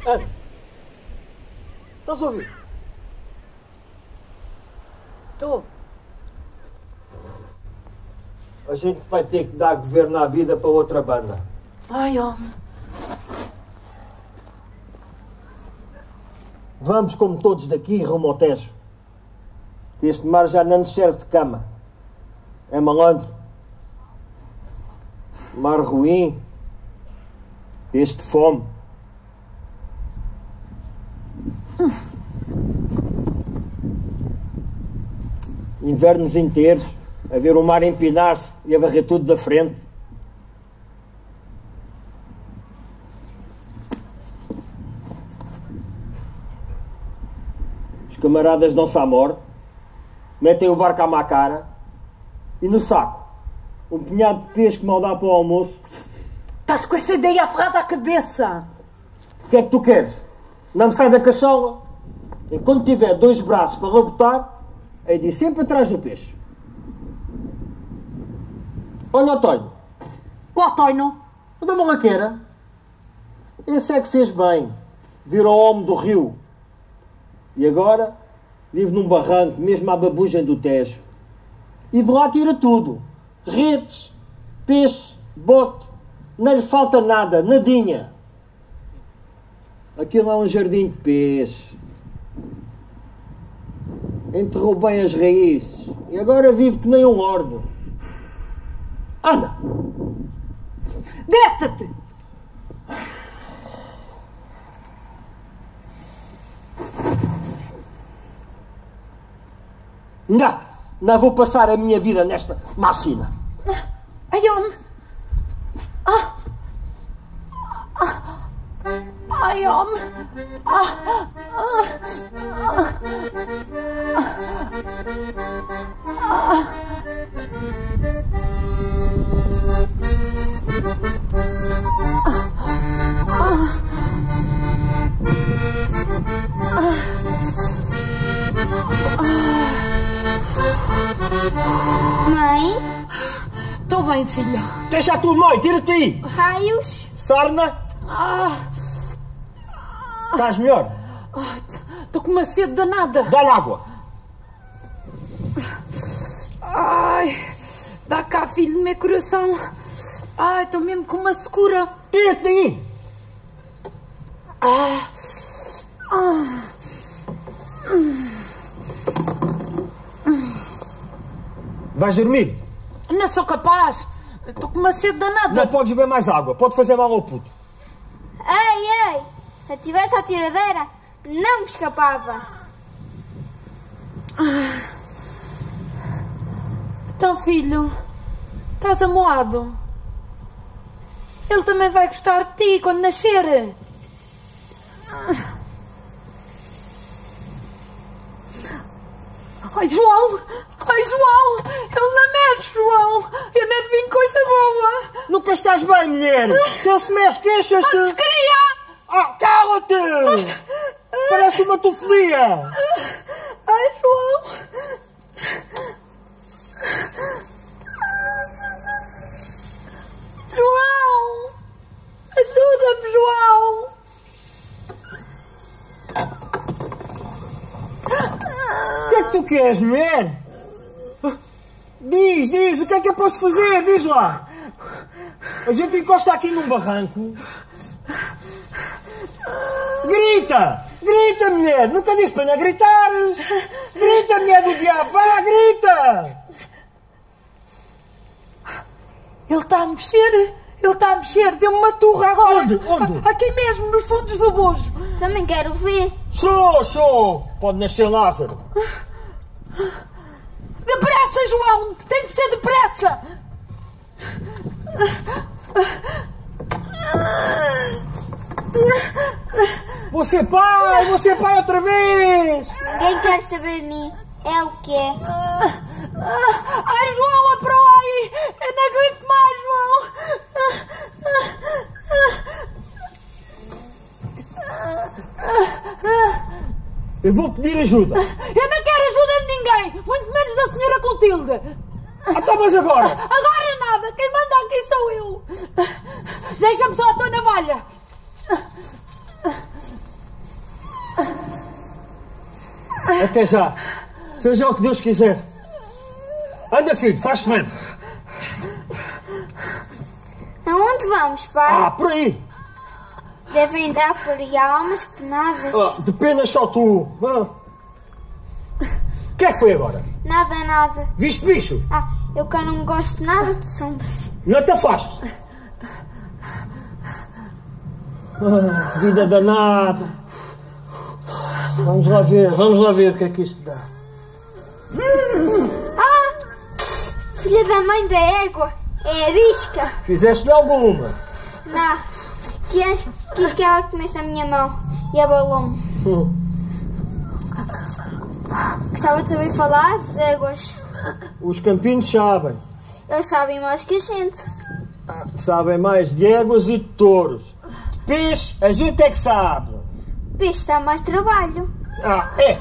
Ana, estás a ouvir? Estou. A gente vai ter que dar governo à vida para outra banda. Ai, homem. Vamos, como todos daqui, rumo ao Tejo. Este mar já não nos serve de cama. É malandro. Mar ruim. Peixe de fome. Invernos inteiros, a ver o mar empinar-se e a varrer tudo da frente. Os camaradas dão-se à morte, metem o barco à má cara e no saco um punhado de peixe que mal dá para o almoço. Estás com essa ideia aferrada à cabeça. O que é que tu queres? Não me sai da cachola? Enquanto tiver 2 braços para rabotar, hei de ir sempre atrás do peixe. Olha o Tonho. Qual Tonho? O da malaqueira. Esse é que fez bem. Virou homem do rio. E agora vive num barranco, mesmo à babugem do Tejo. E de lá tira tudo. Redes, peixe, bote. Não lhe falta nada, nadinha. Aquilo é um jardim de peixe. Enterrou bem as raízes. E agora vive que nem um ordo. Anda! Deita-te! Não vou passar a minha vida nesta macina. Ai, homem! Ai, homem! Mãe? Estou bem, filha. Deixa a tua mãe, tira-te aí! Raios? Sarna? Estás melhor? Estou com uma sede danada. Dá-lhe água! Ai, dá cá, filho do meu coração. Ai, estou mesmo com uma secura. Tira-te aí! Vais dormir? Não sou capaz. Estou com uma sede danada. Não podes beber mais água, pode fazer mal ao puto. Ei, ei! Se eu tivesse a tiradeira, não me escapava. Então, filho, estás amoado. Ele também vai gostar de ti quando nascer. Ai, João! Ai, João! Ele não mexe, João! Eu não adivinho coisa boa! Nunca estás bem, mulher! Se ele se mexe, queixas-te! Antes queria! Cala-te! Parece uma tofolia! Ai, João! João! Ajuda-me, João! O que é que tu queres, mulher? Diz, o que é que eu posso fazer? Diz lá! A gente encosta aqui num barranco. Grita! Grita, mulher! Nunca disse para não gritares! Grita, mulher do diabo! Vá, grita! Ele está a mexer! Ele está a mexer! Deu-me uma turra agora! Onde? Aqui mesmo, nos fundos do bojo! Também quero ver. Show! Pode nascer Lázaro! Depressa, João! Tem de ser depressa! Você pai outra vez! Ninguém quer saber de mim. É o que é. Ai, João, aprova aí! Eu não aguento mais, João! Eu vou pedir ajuda! Eu não quero ajuda de ninguém! Muito menos da senhora Clotilde! Então, mas agora? Agora nada! Quem manda aqui sou eu! Deixa-me só a tua navalha! Até já. Seja o que Deus quiser. Anda, filho, faz-te leve. Aonde vamos, pai? Por aí. Devem dar por aí almas penadas. Depenas só tu. O que é que foi agora? Nada. Viste bicho? Eu que não gosto nada de sombras. Não te afastes. Vida danada. Vamos lá ver o que é que isto dá. Filha da mãe da égua, é arisca. Fizeste-lhe alguma? Não, quis que ela comesse a minha mão e abalou-me. Gostava de saber falar das éguas. Os campinhos sabem. Eles sabem mais que a gente. Sabem mais de éguas e de touros. Peixe, a gente é que sabe. Peixe dá mais trabalho. É.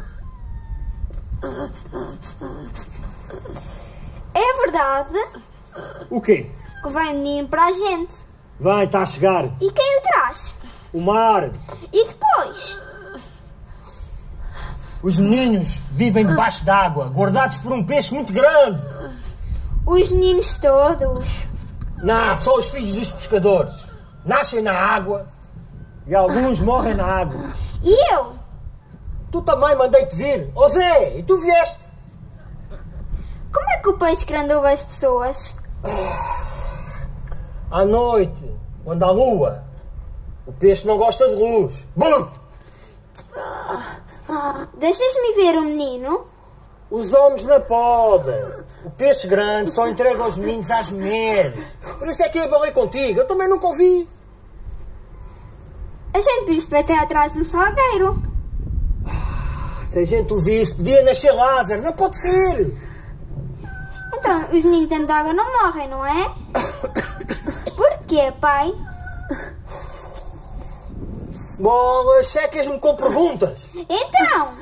É verdade O quê? que vem um menino para a gente. Vai, está a chegar. E quem o traz? O mar. E depois? Os meninos vivem debaixo d'água, guardados por um peixe muito grande. Os meninos todos. Não, só os filhos dos pescadores. Nascem na água e alguns morrem na água. E eu? Tu também mandei-te vir. Ó Zé, e tu vieste? Como é que o peixe grande ouve as pessoas? À noite, quando há lua, o peixe não gosta de luz. Bum! Deixas-me ver o menino? Os homens não podem. O peixe grande só entrega os meninos às mulheres. Por isso é que eu abalei contigo. Eu também nunca ouvi. A gente por isso vai até atrás de um salgueiro. Se a gente ouvisse, podia nascer Lázaro. Não pode ser. Então, os meninos dentro de água não morrem, não é? Porquê, pai? Bolas, secas-me com perguntas. Então,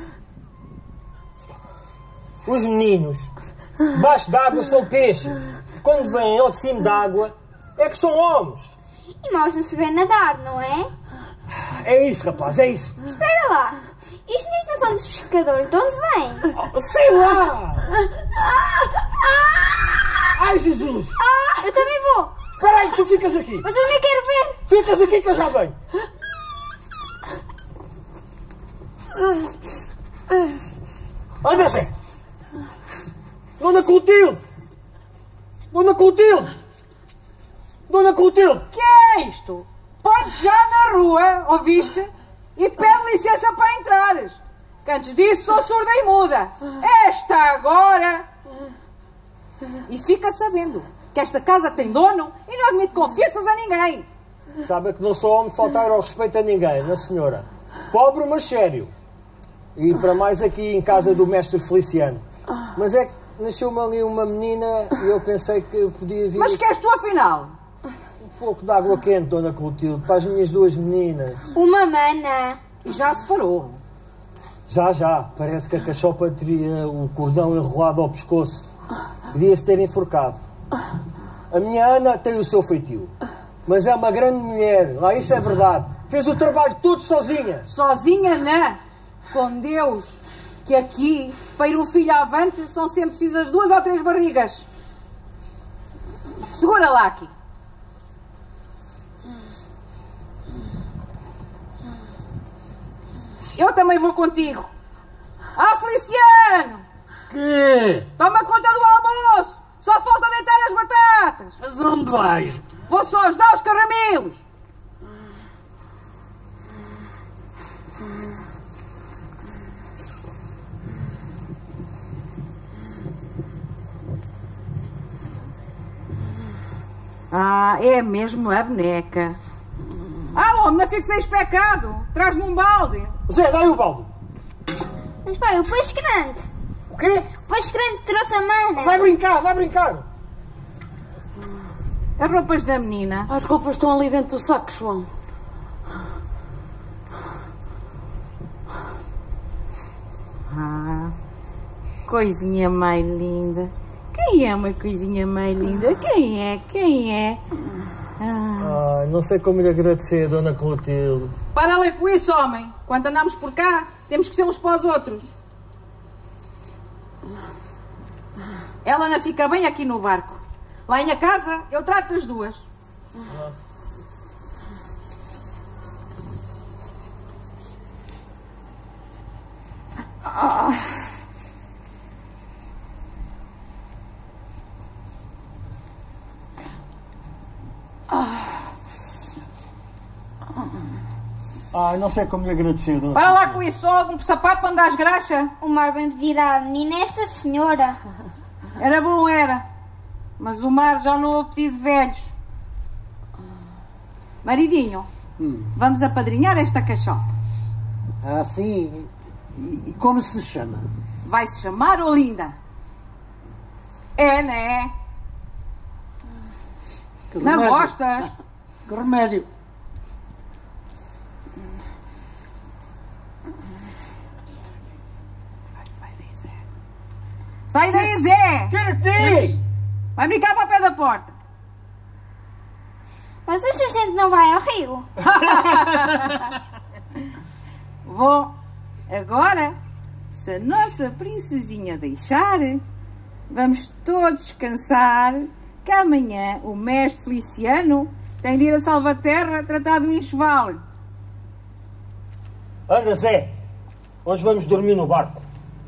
Os meninos, debaixo d'água são peixes. Quando vêm ao de cima d'água, é que são homens. e nós não se vê nadar, não é? É isso, rapaz, é isso. Espera lá. E os meninos não são dos pescadores? De onde vêm? Sei lá! Ai, Jesus! Eu também vou. Espera aí, tu ficas aqui. Mas eu também quero ver. Ficas aqui que eu já venho. Anda, Zé! Dona Clotilde! Dona Clotilde! Dona Clotilde! Que é isto? Põe-te já na rua, ouviste? E pede licença para entrares. Que antes disso sou surda e muda. Esta agora... E fica sabendo que esta casa tem dono e não admite confianças a ninguém. Sabe que não sou homem de faltar ao respeito a ninguém, não senhora? Pobre, mas sério. E para mais aqui em casa do mestre Feliciano. Mas é que nasceu-me ali uma menina e eu pensei que eu podia vir... Mas que és tu afinal? Um pouco de água quente, Dona Clotilde, para as minhas duas meninas. Uma mana. E já se parou. Já. Parece que a cachopa teria o cordão enrolado ao pescoço. Podia-se ter enforcado. A minha Ana tem o seu feitio. Mas é uma grande mulher, lá isso é verdade. Fez o trabalho tudo sozinha. Sozinha, não. Com Deus. Que aqui, para ir um filho avante, são sempre precisas 2 ou 3 barrigas. Segura lá aqui. Eu também vou contigo. Feliciano! Que? Toma conta do almoço! Só falta deitar as batatas! Mas onde vais? Vou só ajudar os caramelos! É mesmo a boneca. Homem, não fiques aí especado! Traz-me um balde! Zé, dá-lhe o balde. Mas pai, o peixe grande. O quê? O peixe grande trouxe a mana. Vai brincar. As roupas da menina. As roupas estão ali dentro do saco, João. Coisinha mais linda. Quem é uma coisinha mais linda? Quem é? Ai, não sei como lhe agradecer, Dona Clotilde. Para lá com isso, homem. Quando andamos por cá, temos que ser uns para os outros. Ela não fica bem aqui no barco. Lá em casa, eu trato das duas. Ai, não sei como lhe agradecer, Dona Para lá com isso, algum sapato para andar às graxas. O mar bem pedirá à menina esta senhora. Era bom, era. Mas o mar já não houve pedido de velhos. Maridinho, vamos apadrinhar esta cachopa. Ah, sim. E como se chama? Vai-se chamar Olinda. É, né? Que Não remédio. gostas? Que remédio. Sai daí, Zé! Tira-te! Vai brincar para o pé da porta. Mas hoje a gente não vai ao rio. Vou. Agora, se a nossa princesinha deixar, vamos todos descansar, que amanhã o mestre Feliciano tem de ir a Salvaterra tratar do enxoval. Anda, Zé. Hoje vamos dormir no barco.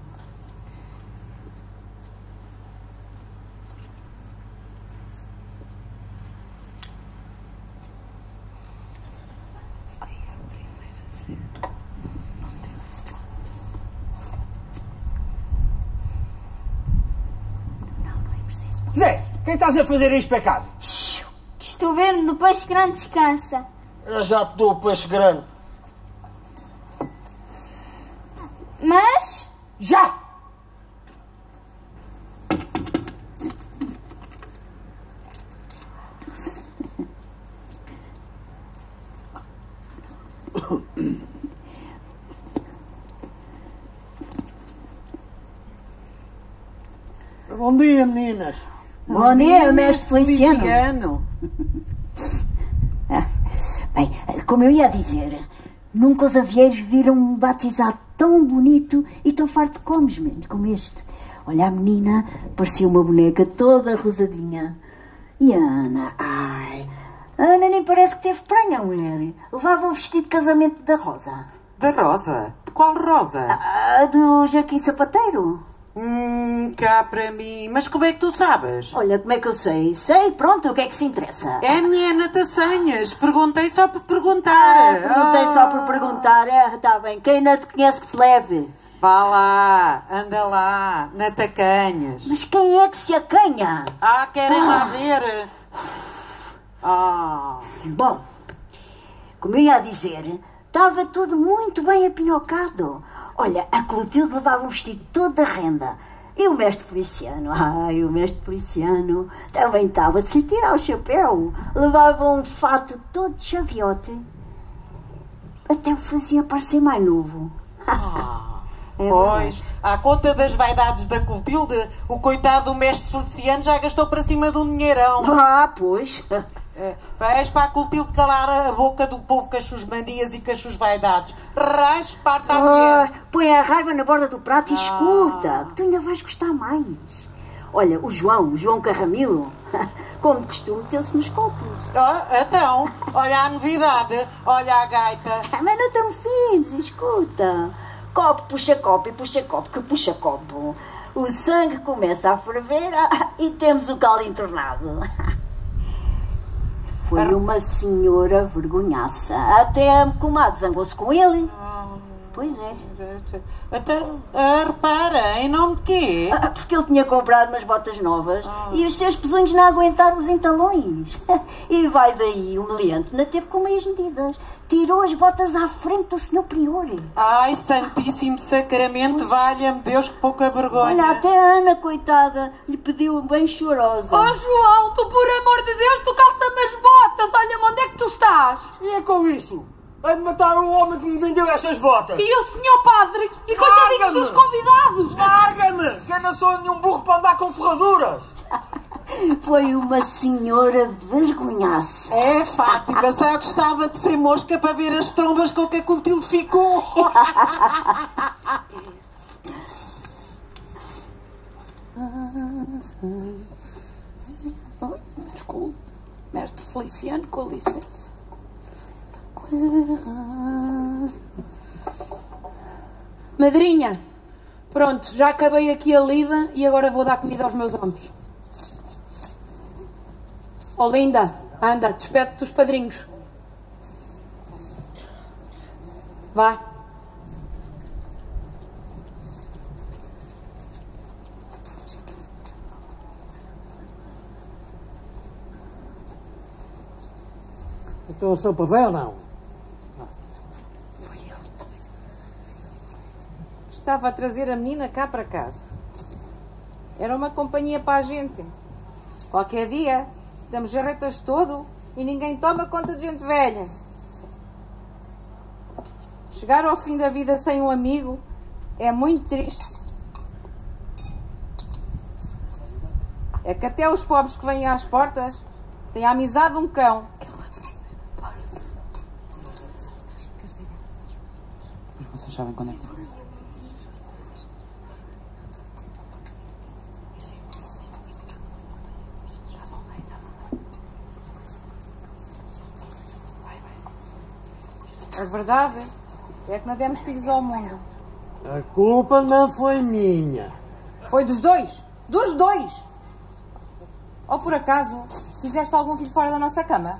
Zé, quem estás a fazer isto pecado? Estou vendo no peixe grande descansa. Eu já te dou o peixe grande. Mas Já! Bom dia, meninas. Bom dia, mestre Feliciano. Bem, como eu ia dizer, nunca os avieiros viram um batizado tão bonito e tão farto de comes, como este. Olha, a menina parecia uma boneca toda rosadinha. E a Ana, ai, a Ana nem parece que teve pranha, a mulher. Levava o vestido de casamento da Rosa. Da Rosa? De qual Rosa? A do Joaquim Sapateiro. Cá para mim. Mas como é que tu sabes? Olha, como é que eu sei? Sei, pronto, o que é que se interessa? É a minha Ana Taçanhas. Perguntei só por perguntar. Perguntei só por perguntar. Está bem, quem ainda te conhece que te leve? Vá lá, anda lá, na Tacanhas. Mas quem é que se acanha? Querem lá ver? Bom, como eu ia dizer, estava tudo muito bem apinhocado. Olha, a Clotilde levava um vestido todo da renda. E o mestre Feliciano, o mestre Feliciano também estava de se tirar o chapéu. Levava um fato todo de chaviote. Até o fazia parecer mais novo. Pois, à conta das vaidades da Clotilde, o coitado do mestre Feliciano já gastou para cima de um dinheirão. Pois. És para a Clotilde calar a boca do povo com as suas manias e com as suas vaidades. Rasparta a mulher. Põe a raiva na borda do prato e escuta, que tu ainda vais gostar mais. Olha, o João Carramilo, como de costume, meteu-se nos copos. Então, olha a novidade, olha a gaita. Mas não tão fins, escuta. Copo puxa copo e puxa copo que puxa copo. O sangue começa a ferver e temos o caldo entornado. Foi uma senhora vergonhaça. Até a comadre zangou-se com ele. Pois é. Então, repara, em nome de quê? Porque ele tinha comprado umas botas novas e os seus pesunhos não aguentaram os entalões. E vai daí, o meliante não teve com meias medidas. Tirou as botas à frente do senhor prior. Ai, santíssimo sacramento, valha-me Deus, que pouca vergonha. Olha, até a Ana, coitada, lhe pediu bem chorosa. Oh, João, tu por amor de Deus, tu calça-me as botas. Olha-me onde é que tu estás. E é com isso? Hei de matar o homem que me vendeu estas botas. E o senhor padre? E coitadinho dos convidados. Larga-me! Que eu não sou nenhum burro para andar com ferraduras. Foi uma senhora vergonhaça. É, Fátima, só eu gostava de ser mosca para ver as trombas com que a Clotilde ficou. Desculpe, mestre Feliciano, com licença. Madrinha, pronto, já acabei aqui a lida e agora vou dar comida aos meus homens. Oh, linda, anda, despede-te dos padrinhos. Vá. Então a sopa vem ou não? Estava a trazer a menina cá para casa. Era uma companhia para a gente. Qualquer dia, damos jarretas todo e ninguém toma conta de gente velha. Chegar ao fim da vida sem um amigo é muito triste. É que até os pobres que vêm às portas têm a amizade de um cão. Vocês sabem quando é que foi? A verdade é que não demos filhos ao mundo. A culpa não foi minha. Foi dos dois. Dos dois! Ou por acaso fizeste algum filho fora da nossa cama?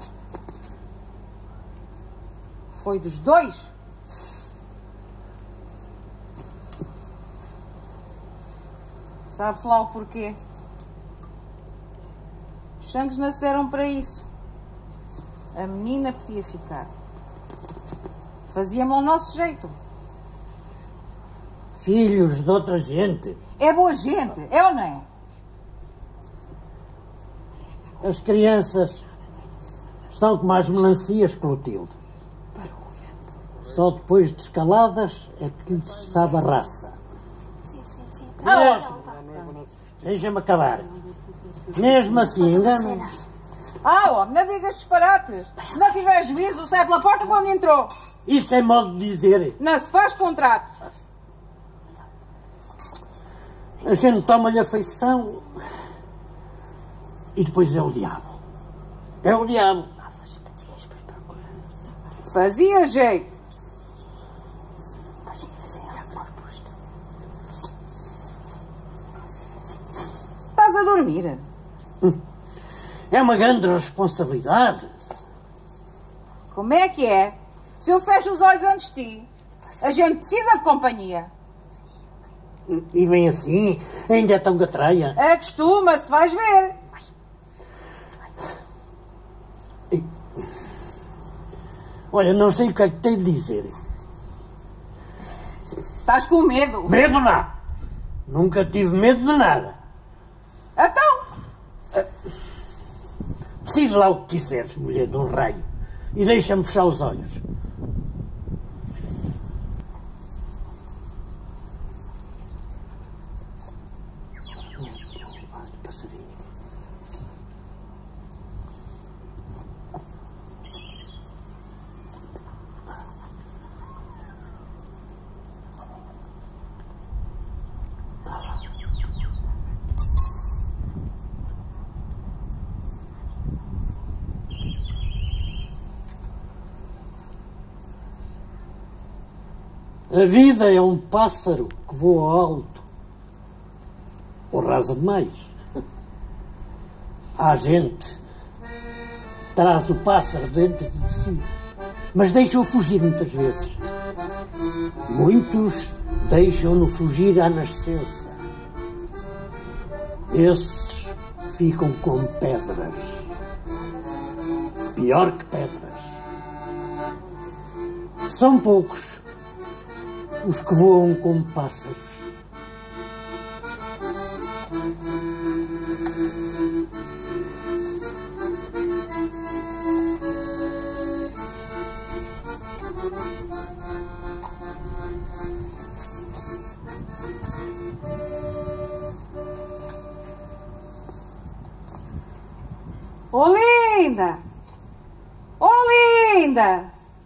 Foi dos dois! Sabe-se lá o porquê. Os sangues não se deram para isso. A menina podia ficar. Fazíamos ao nosso jeito. Filhos de outra gente. É boa gente, é ou não é? As crianças são como as melancias, Clotilde. Só depois de escaladas é que lhes sabe a raça. Deixa-me acabar. Mesmo assim, enganam-se. Homem, não digas disparates. Se não tiver juízo, sai pela porta quando entrou. Isso é modo de dizer. Não se faz contrato. A gente toma-lhe afeição e depois é o diabo. É o diabo. Fazia jeito. Estás a dormir? É uma grande responsabilidade. Como é que é? Se eu fecho os olhos antes de ti, a gente precisa de companhia. E vem assim, ainda é tão gatreia. Acostuma-se, vais ver. Olha, não sei o que é que tenho de dizer. Estás com medo. Medo não. Nunca tive medo de nada. Então? Decide lá o que quiseres, mulher de um raio. E deixa-me fechar os olhos. A vida é um pássaro que voa alto, ou rasa demais. Há gente que traz o pássaro dentro de si, mas deixa-o fugir muitas vezes. Muitos deixam-no fugir à nascença. Esses ficam com pedras. Pior que pedras. São poucos os que voam como pássaros. Linda! Oh, linda!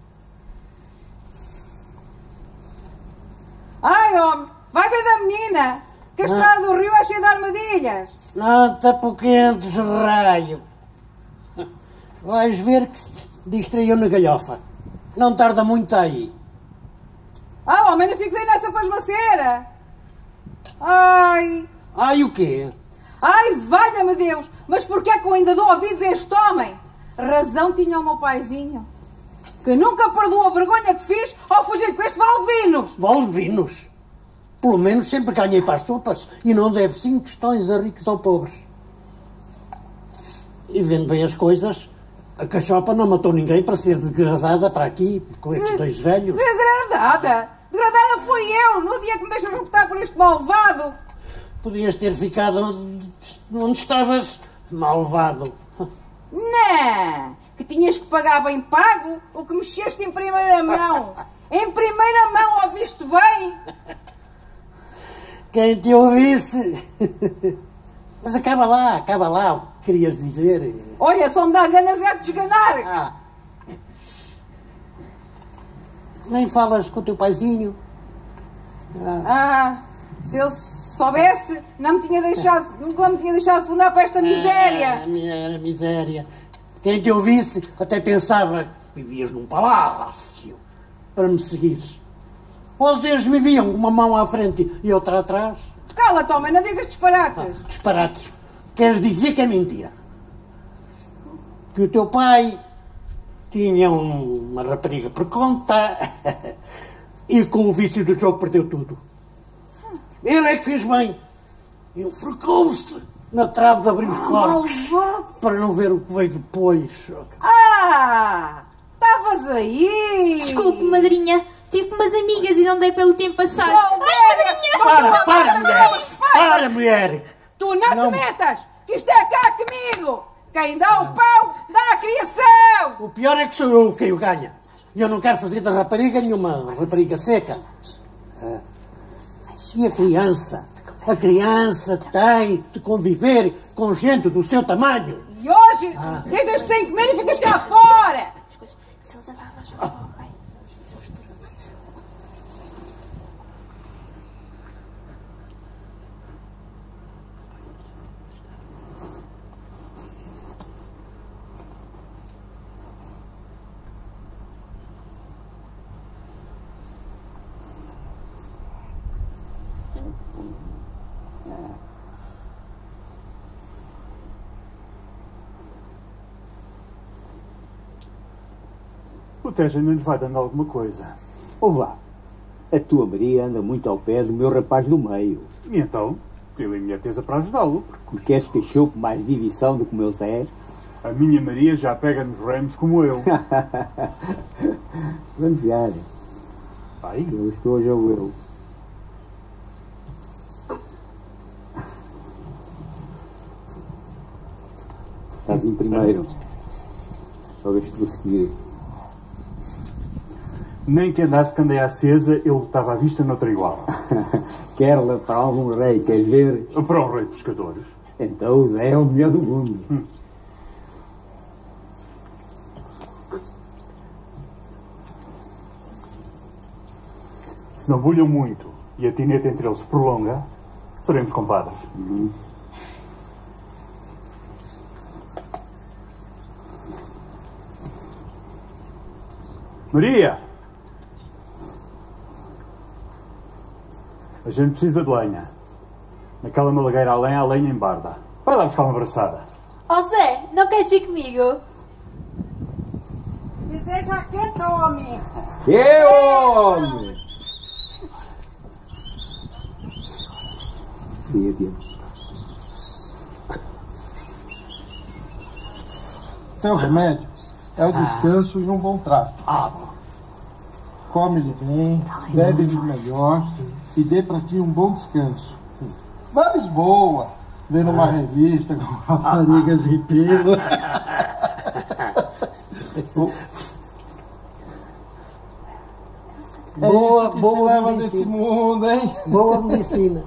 Ai, homem, vai ver da menina, que a estrada do rio é cheia de armadilhas. Não te apoquentes, raio. Vais ver que se distraiu na galhofa. Não tarda muito aí. Ah, homem, não fiques aí nessa pasmaceira. Ai... Ai, o quê? Ai, valha-me Deus! Mas porquê é que eu ainda dou ouvidos a este homem? Razão tinha o meu paizinho, que nunca perdoou a vergonha que fiz ao fugir com este Valdevinos. Valdevinos? Pelo menos sempre ganhei para as sopas e não deve 5 tostões a ricos ou pobres. E vendo bem as coisas, a cachopa não matou ninguém para ser degradada para aqui com estes dois velhos. Degradada? Degradada fui eu, no dia que me deixas reputar por este malvado. Podias ter ficado onde estavas, malvado. Não, que tinhas que pagar bem pago o que mexeste em primeira mão. Em primeira mão, ouviste bem? Quem te ouvisse... Mas acaba lá o que querias dizer. Olha, só me dá ganas é de desganar. Nem falas com o teu paizinho. Se ele soubesse, nunca me tinha deixado afundar para esta miséria. Miséria. Quem te ouvisse até pensava que vivias num palácio para me seguires. Vocês viviam com uma mão à frente e outra atrás. Cala-te, homem, não digas disparates. Disparates. Queres dizer que é mentira? Que o teu pai tinha uma rapariga por conta e com o vício do jogo perdeu tudo. Ele é que fez bem. Enforcou-se na trave de abrir os porcos para não ver o que veio depois. Estavas aí. Desculpe, madrinha. Tive com umas amigas e não dei pelo tempo passar. Ai, madrinha! Para, mulher! Para, mulher! Tu não te metas, que isto é cá comigo. Quem dá o pão, dá a criação. O pior é que sou eu quem o ganha. E eu não quero fazer da rapariga nenhuma rapariga seca. E a criança? A criança tem de conviver com gente do seu tamanho. E hoje, deitas-te sem comer e ficas cá fora. Se eles andarem, nós vamos logo, ok? O Tejo ainda lhe vai dando alguma coisa. Ouve lá, a tua Maria anda muito ao pé do meu rapaz do meio. E então, ele é minha tesa para ajudá-lo. Porque és cachorro mais de divisão do que o meu Zé. A minha Maria já pega nos remos como eu. Vamos ver. Vai. Eu estou a jogo eu. Estás em primeiro. Jogas tu a seguir. Nem que andasse de candeia acesa, ele estava à vista noutra igual. Quer-la para algum rei, queres ver? Para um rei de pescadores. Então o Zé é o melhor do mundo. Se não bulham muito e a tineta entre eles se prolonga, seremos compadres. Maria! A gente precisa de lenha. Naquela malagueira além há lenha em barda. Vai lá buscar uma abraçada. Oh Zé, não queres vir comigo? Dizer já quieto, homem. Que homem! Teu remédio é o descanso e um bom trato. Come-lhe bem, bebe-lhe melhor e dê para ti um bom descanso. Mas boa, vendo uma revista com raparigas e pelo. Boa, que boa se leva medicina. desse mundo, hein? Boa medicina.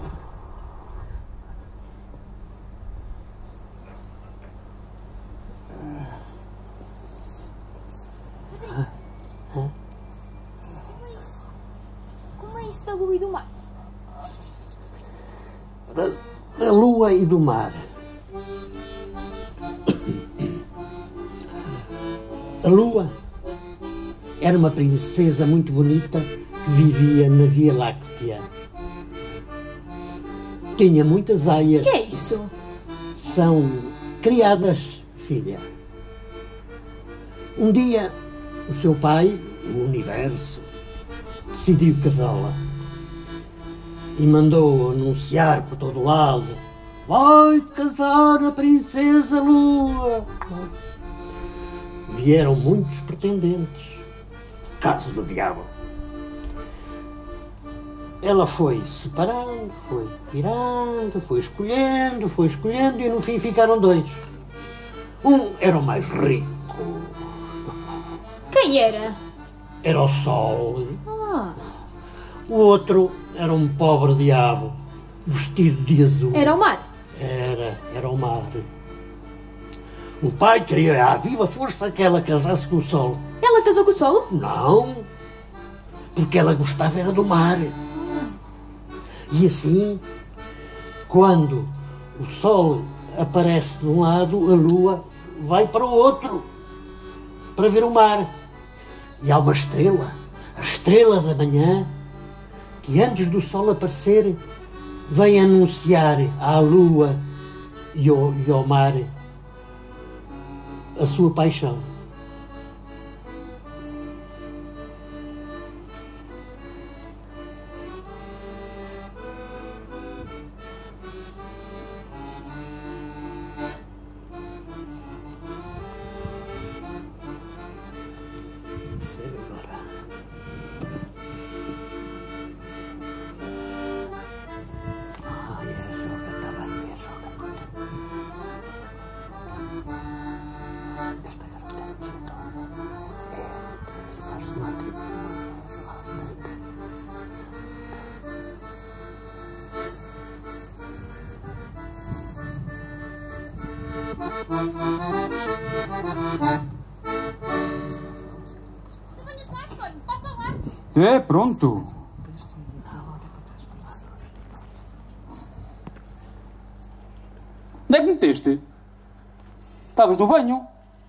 lua e do mar. A lua era uma princesa muito bonita que vivia na Via Láctea. Tinha muitas aias. Que é isso? São criadas, filha. Um dia, o seu pai, o Universo, decidiu casá-la e mandou anunciar por todo lado: vai casar a princesa Lua. Vieram muitos pretendentes. Caso do diabo. Ela foi separando, foi tirando, foi escolhendo e no fim ficaram dois. Um era o mais rico. Quem era? Era o Sol. Ah, O outro era um pobre diabo, vestido de azul. era o mar. Era o mar. O pai queria à viva força que ela casasse com o Sol. Ela casou com o Sol? Não, porque ela gostava era do mar. E assim, quando o Sol aparece de um lado, a Lua vai para o outro, para ver o mar. E há uma estrela, a estrela da manhã, que antes do Sol aparecer, vem anunciar à Lua e ao mar a sua paixão. É, pronto. Onde é que meteste? Estavas no banho.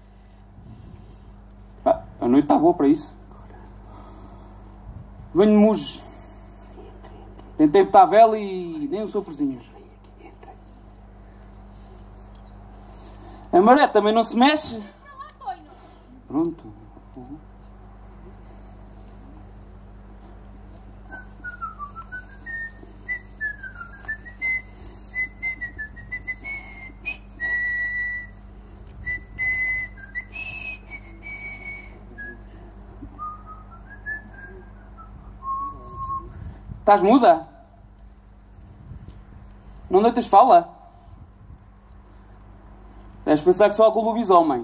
Ah, a noite está boa para isso. Venho de Muges. Tentei botar a vela e nem um soprozinho. A maré também não se mexe. Pronto. Estás muda? Não deitas fala? Deves pensar que só há com o lobisomem.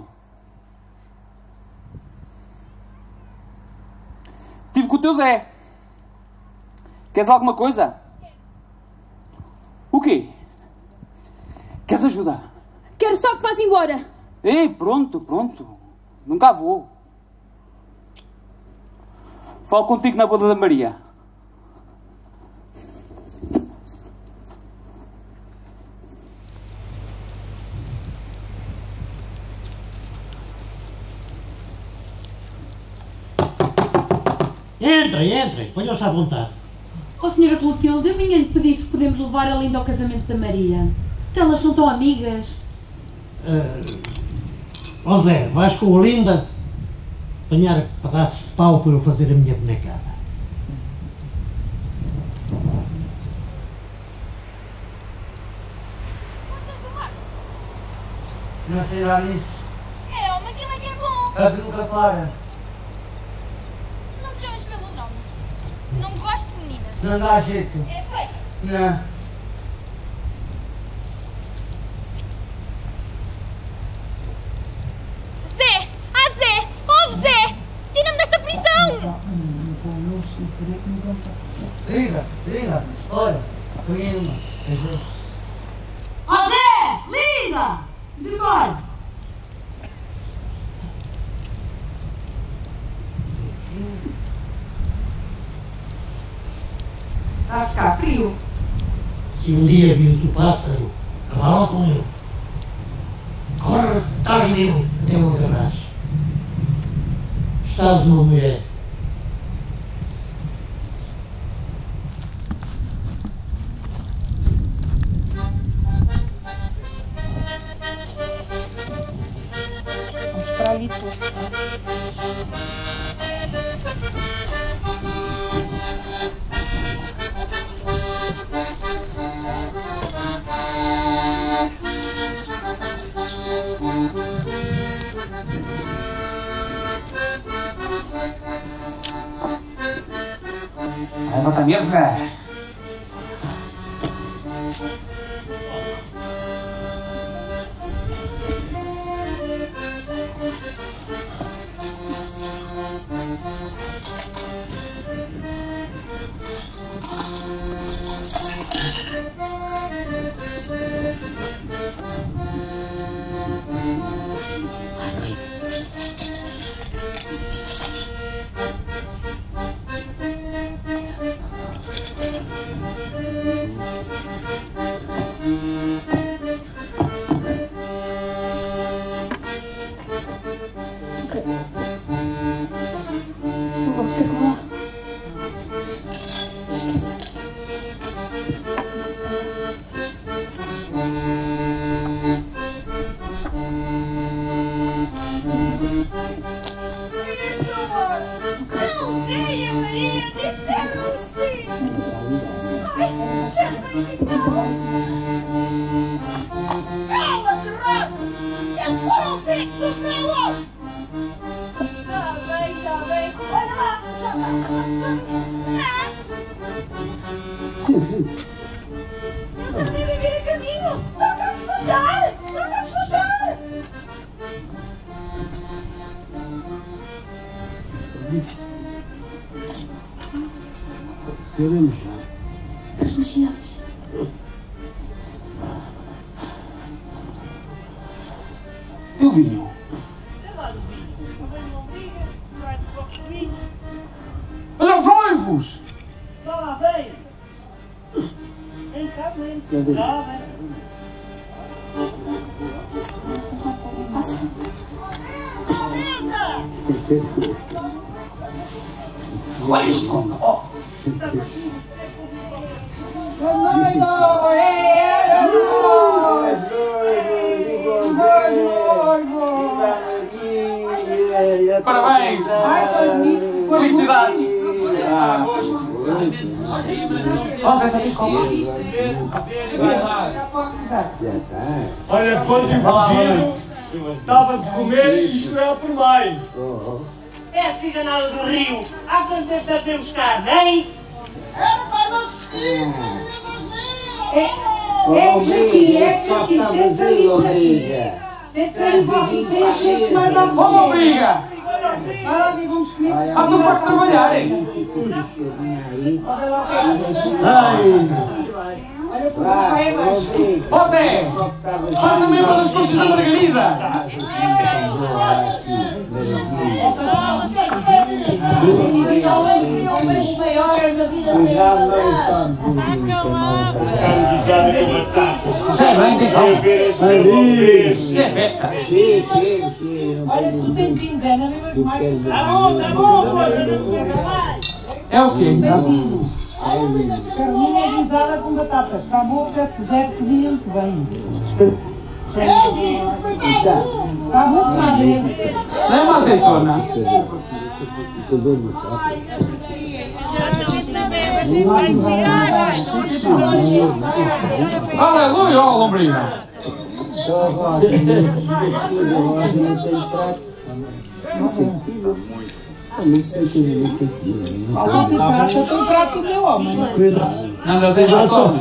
Estive com o teu Zé. Queres alguma coisa? O quê? Queres ajuda? Quero só que vás embora. Ei, pronto, pronto. Nunca vou. Falo contigo na boda da Maria. Entrem, ponham-se à vontade. Oh, senhora Clotilde, eu vinha-lhe pedir se podemos levar a Linda ao casamento da Maria. Elas são tão amigas. Ó Zé, vais com a Linda apanhar pedaços de pau para eu fazer a minha bonecada. Não sei lá nisso. É, homem, aquilo é que é bom. A peluca para. Não me chames pelo nome. Não gosto de meninas. Não dá jeito. É feio. Não. Zé! Ah, Zé! Ouve, Zé! Tira-me desta prisão! Liga, olha, foi uma. Oh, Zé! Linda! Vamos embora! Está a ficar frio. Se um dia vires o pássaro, Fala com ele. Agora estás livre até o agarrar. Estás uma mulher. Vamos para ali tudo. Levanta a mesa. Calma-te, Rafa! Eles foram feitos um para o outro! Está bem. Olha lá! Sim, sim. Eles já devem vir a caminho! Toca a despachar! Disse. Queremos já. Estás machiados? E o vinho? Sei lá do vinho. Não vem uma liga, vai de pouco de vinho. Olha os noivos! Lá vem! Vem cá, vem. Lá vem. Olha isto como... Oh. Parabéns! Felicidades! Você já quis comprar? Olha, quando eu estava de comer e esperava por mais. É a ciganada do Rio. Há quanto tempo já temos carne, hein? Era para não desistir. Sente-se aí, sente-se mais à Vamos, obriga! Vai lá, vamos comer. Ah, tu vais trabalhar, hein? Você! Faça-me uma das coxas da Margarida! Carne guisada com batatas. Já é bem, tem calma. Que é festa. Olha, tu tem quinzena, não é mais. Tá bom, poxa, não pega mais. É o quê? Carninha guisada com batatas. Está boa, que Zé cozinha muito bem. Está bom, comadre. Dá uma azeitona. Aleluia, ó, lombriga. Falta de prato, tem prato do meu homem. Anda, Zé, já come.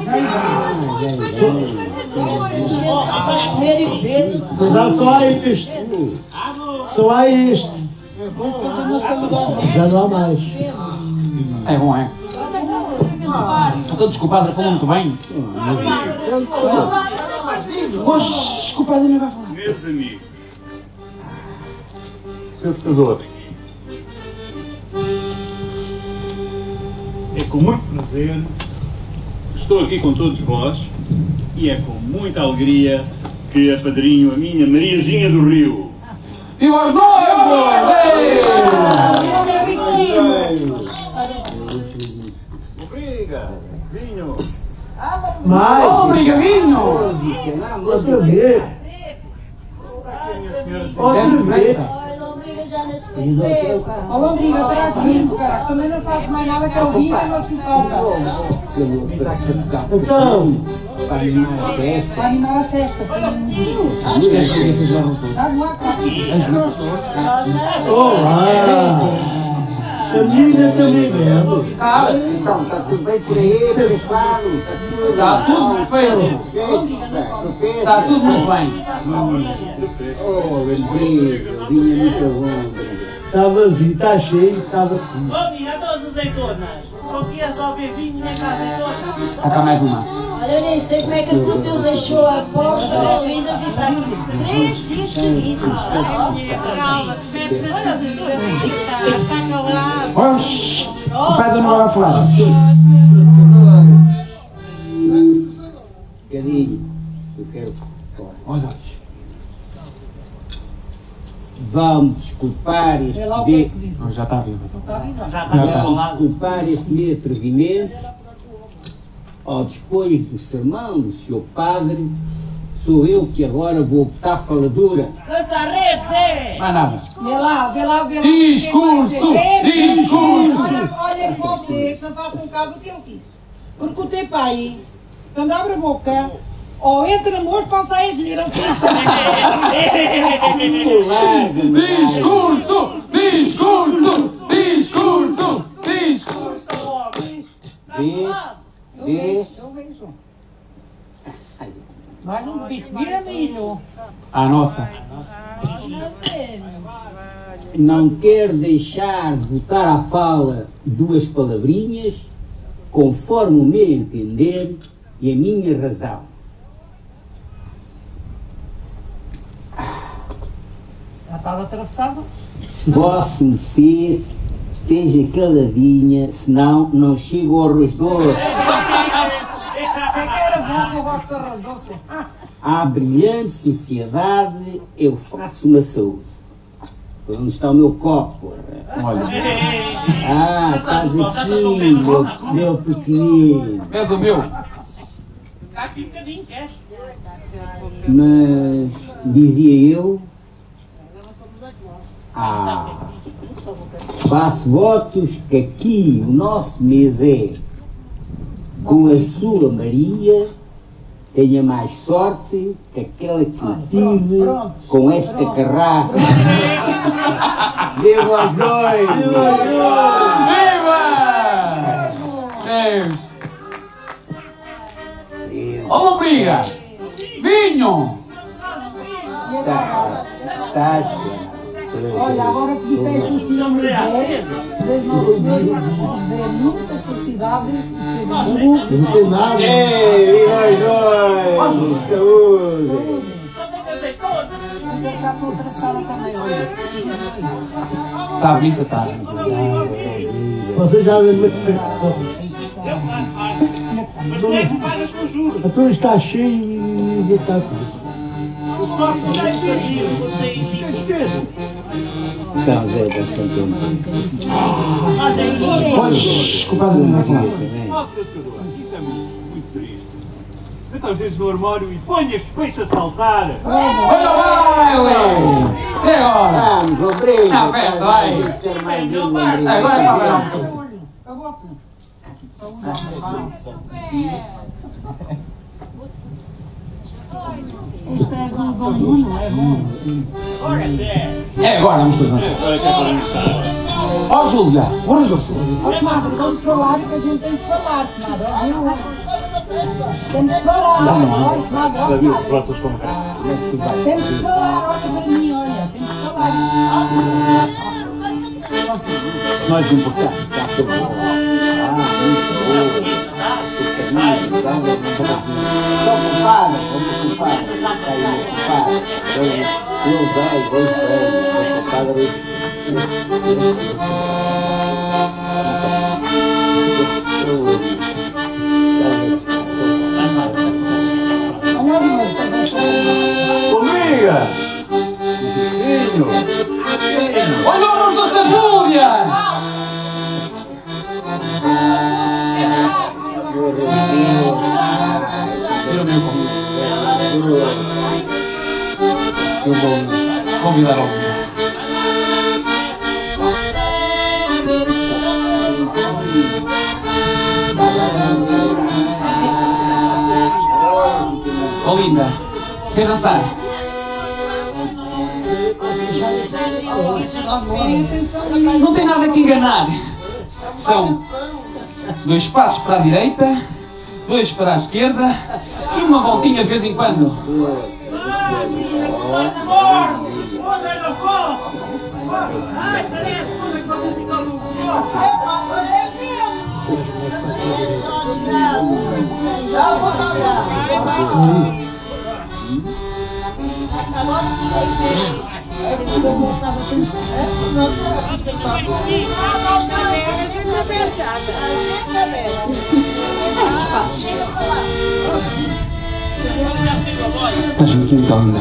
Não, só há isto. Só há isto. Já não há mais. É bom, é? Então, desculpa, Padre, falou muito bem. Oxe, desculpa, Padre, não vai falar. Meus amigos, Sr. Tocador, é com muito prazer que estou aqui com todos vós E é com muita alegria que apadrinho a minha Mariazinha do Rio. E os noivos! Obriga, vinho. Mais! Obriga, vinho! Outra vez! Outra vez! Ó, Lombriga, para aqui, cara. Também não faço mais nada que eu vinho e não se falta. Então, para animar a festa. Para animar a festa. Acho que alguém fez lá os doces. olá! A menina também bebe. Então, está tudo bem por aí, por esse lado? Está tudo perfeito. Está tudo muito bem. Oh, Rodrigo, vinha muito bom. Está vazio, está cheio, está vazio. Ô, minha, todas as azeitonas. Não queria só ver vinho nem com azeitonas. Há cá mais uma. Olha, eu nem sei como é que a Clotilde deixou a porta e ainda vim para aqui 3 dias seguidos. Calma, está calado. Oxi! O pai não vai falar. Bocadinho, eu quero falar. Olha, vamos desculpar este já está vivo. Vamos desculpar este meu atrevimento. Depois do sermão do Sr. Padre, sou eu que agora vou botar faladura. Lança a rede, Zé! Mais nada. Vê lá. Discurso! Olha para vocês, não façam caso do que eu quis. Porque o teu pai, quando abre a boca, ou entra mosca ou sai a dinheiro assim. Discurso! Vês? Mais um bico, vira milho. A nossa. Não quero deixar de botar à fala 2 palavrinhas, conforme o meu entender e a minha razão. Já estás atravessado? Vossa Mercê esteja caladinha, senão não chego ao arroz doce. Você que era bom que eu gosto de arroz doce. À brilhante sociedade eu faço uma saúde. Onde está o meu copo? Olha. Estás aqui, meu pequenino. É do meu. Está aqui um bocadinho, queres? Mas, dizia eu, faço votos que aqui o nosso Mesé, com a sua Maria, tenha mais sorte que aquela que eu tive com esta carraça. Viva aos dois! Viva! Ó, Lombriga! Vinho! Estás, olha, agora que disseste o Senhor José, Deus Nosso Senhor, nos dê muita felicidade e Não tem nada. Viva os dois! Saúde! vou ficar com outra sala também, olha. Está bonita, está. Você já... Mas tu é que pagas com juros. Então está cheio e está tudo. Os copos já estão vazios, não tem. Então, Zé, estás contente? Mas é igual. Pois, culpado não vai falar. Nossa, doutor, isso é muito triste. Meta os dedos no armário e ponha este peixe a saltar. Olha o baile! E agora? Vamos, Lombriga! Na festa, vai! Agora é para ver. Isto é do Bruno, é bom. É agora, vamos todos dançar. Agora que é para dançar. Ó, Júlia, vamos dançar. Olha, madre, vamos falar que a gente tem que falar, nada, viu? Temos que falar, olha, madre, olha, Davi, madre. próximos convidados. Temos que falar, olha para mim, olha, temos que falar. Mais importante, já estou bom. Muito bom. Vamos culpada. Não vai, Júlia! Filho! Olha o rosto da Júlia! Eu vou convidar alguém. Olinda, queres dançar? Não tem nada que enganar. São 2 passos para a direita, 2 para a esquerda e uma voltinha de vez em quando. Estás muito linda.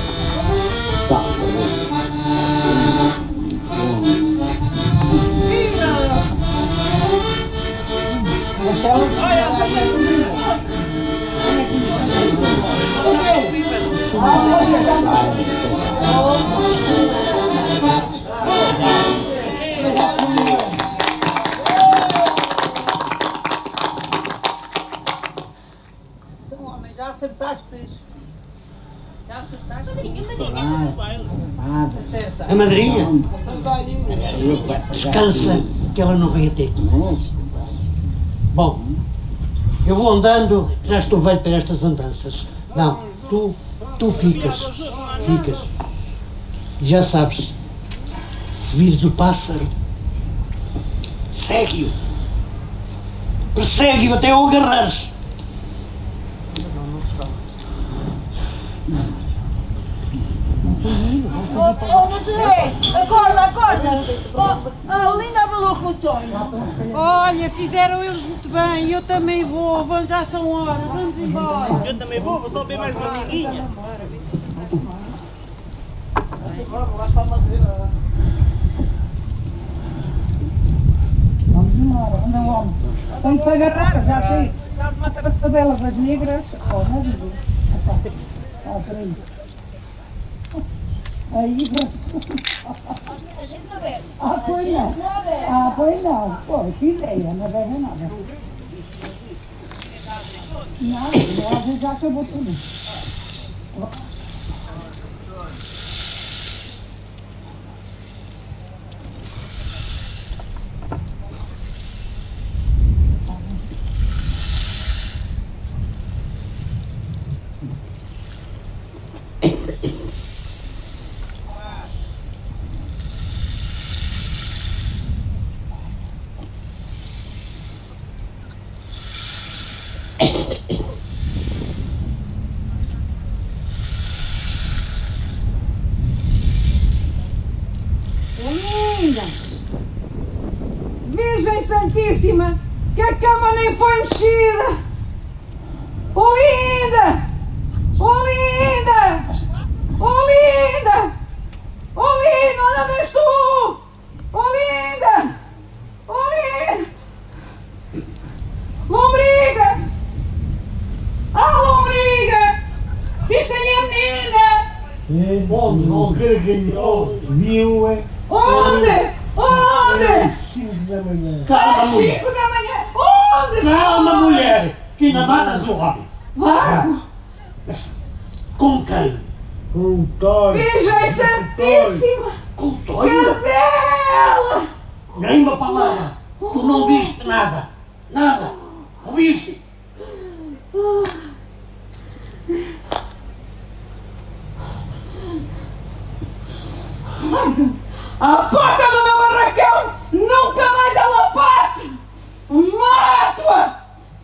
Já acertaste. Já acertaste. Acerta. A madrinha? Descansa, que ela não vem até aqui. Bom, eu vou andando, já estou velho para estas andanças. Não, tu ficas. Já sabes, se vires o pássaro, segue-o. Persegue-o até o agarrares. Acorda! A Olinda falou com o Tonho. Olha, fizeram eles muito bem e eu também vou. Já são horas, vamos embora. Eu também vou só beber mais uma amiguinha. Vamos embora, anda homem. Tem que agarrar, já sei. Já uma passadela das negras. Oh, não digo. Ah, peraí. Aí, pois não. Pô, que ideia, não deve nada. Não, a gente já acabou tudo. Virgem Santíssima, que a cama nem foi mexida! Olinda! Onde andas tu? Olinda! Lombriga! Lombriga! Viste a menina? Onde? Às 5 da manhã. Às 5 da manhã? Onde? Calma, mulher, que ainda matas o homem. Vai! Com quem? Com o Tório. Virgem Santíssima! Com o Tório? Cadê ela? Nem uma palavra. Tu não viste nada. Nada. Ouviste? A porta do meu barracão nunca mais ela passa! Mato-a!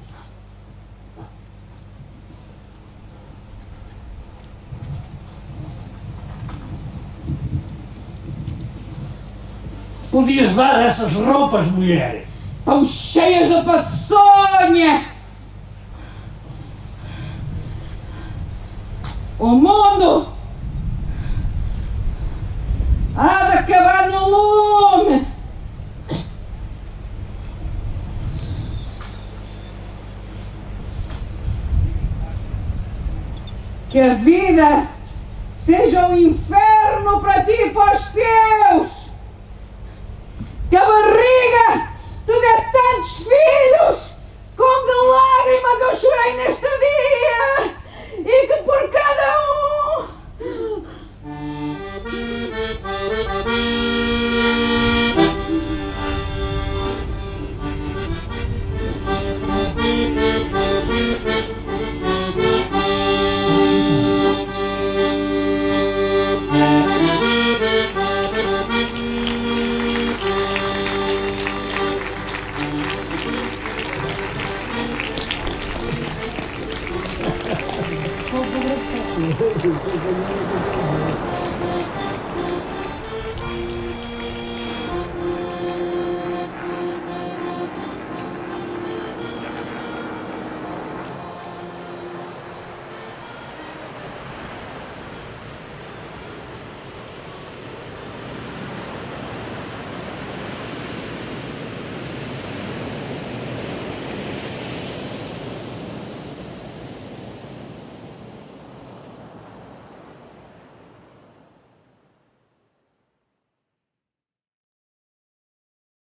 Podias dar essas roupas, mulher. Estão cheias de paçonha! O mundo Que a vida seja um inferno para ti e para os teus. Que a barriga te dê tantos filhos como de lágrimas eu chorei neste dia. E que por cada um